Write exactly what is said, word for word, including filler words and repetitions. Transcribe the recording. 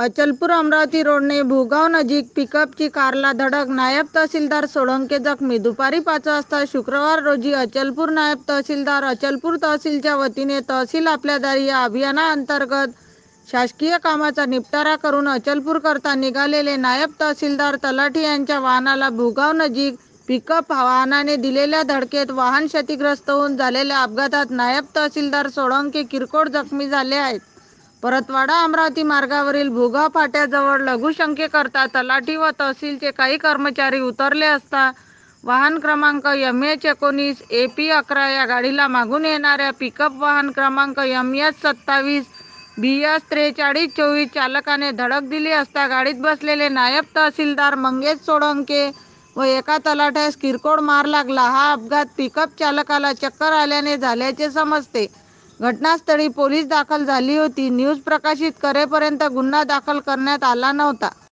अचलपूर अमरावती रोडने भुगाव नजीक पिकअपची कारला धडक, नायब तहसीलदार सोळंके जखमी. दुपारी पाच वाजता शुक्रवार रोजी अचलपूर नायब तहसीलदार अचलपूर तहसीलच्या वतीने तहसील आपल्या दारी या अभियानाअंतर्गत शासकीय कामाचा निपटारा करून अचलपूरकरता निघालेले नायब तहसीलदार तलाठी यांच्या वाहनाला भुगाव नजीक पिकअप वाहनाने दिलेल्या धडकेत वाहन क्षतिग्रस्त होऊन झालेल्या अपघातात नायब तहसीलदार सोळंके किरकोळ जखमी झाले आहेत. परतवाडा अमरावती मार्गावरील भुगाव फाट्याजवळ लघुशंकेकरता तलाठी व तहसीलचे काही कर्मचारी उतरले असता वाहन क्रमांक एम एच एकोणीस ए पी अकरा या गाडीला मागून येणाऱ्या पिकअप वाहन क्रमांक एम एच सत्तावीस बी एस त्रेचाळीस चोवीस चालकाने धडक दिली असता गाडीत बसलेले नायब तहसीलदार मंगेश सोळंके व एका तलाठ्यास किरकोळ मार लागला. हा अपघात पिकअप चालकाला चक्कर आल्याने झाल्याचे समजते. घटनास्थळी पोलीस दाखल झाली होती. न्यूज प्रकाशित करेपर्यंत गुन्हा दाखल करण्यात आला नव्हता.